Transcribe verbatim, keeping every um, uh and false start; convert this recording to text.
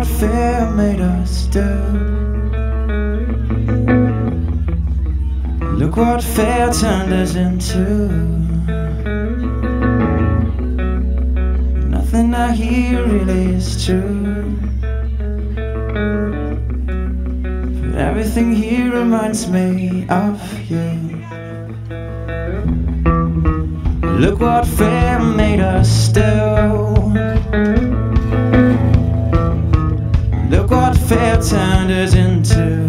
what fear made us do. Look what fear turned us into. Nothing I hear really is true, but everything here reminds me of you. Look what fear made us do. Look what fear turned us into.